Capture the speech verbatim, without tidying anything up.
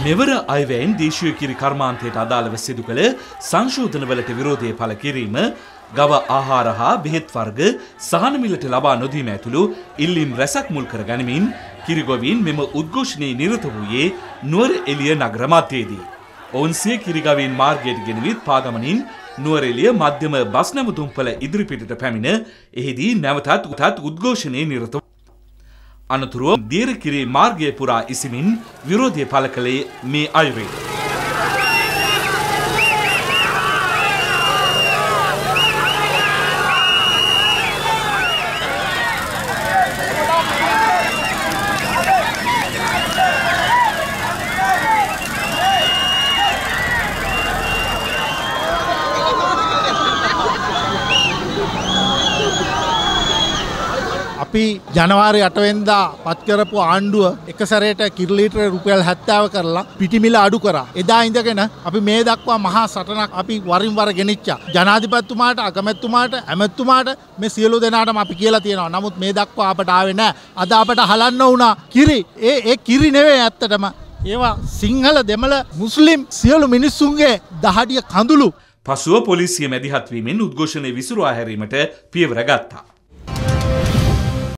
මෙවර අයවැයෙන් දේශීය කිරි කර්මාන්තයට අදාළව සිදු කළ සංශෝධනවලට විරෝධය පළ කිරීම, ගව ආහාර හා බෙහෙත් වර්ග සහන මිලට ලබා නොදීම ඇතුළු ඉල්ලීම් රැසක් මුල් කර ගනිමින් කිරිගොවීන් මෙම උද්ඝෝෂණයේ නිරත වූයේ නුවරඑළිය නගර මධ්‍යයේදී. ඔවුන් සිය කිරිගවීන් මාර්ගයට ගෙනවිත් පාගමනින් නුවරඑළිය මධ්‍යම බස් නැවතුම්පළ ඉදිරිපිටට පැමිණ එහිදී නැවතත් උතත් උද්ඝෝෂණයේ නිරත අනතුරුව දීර්ඝකිරි මාර්ගය පුරා ඉසිමින් විරෝධය පළ කළේ මේ අයුරින්. අපි ජනවාරි අට වෙනිදා පත් කරපු ආණ්ඩුව එක සැරේට කිරි ලීටර රුපියල් හැත්තෑව කරලා පිටිමිල අඩු කරා. එදා ඉඳගෙන අපි මේ දක්වා මහා සටනක් අපි වරින් වර ගෙනිච්චා. ජනාධිපතිතුමාට, අගමැතිතුමාට, ඇමතිතුමාට මේ සියලු දෙනාටම අපි කියලා තියෙනවා. නමුත් මේ දක්වා අපට ආවේ නැහැ. අද අපට හලන්න වුණා කිරි. ඒ ඒ කිරි නෙවෙයි ඇත්තටම. ඒවා සිංහල, දෙමළ, මුස්ලිම් සියලු මිනිස්සුන්ගේ දහඩිය කඳුළු. පසුව පොලිසිය මැදිහත් වීමෙන් උද්ඝෝෂණය විසුරුවා හැරීමට පියවර ගත්තා.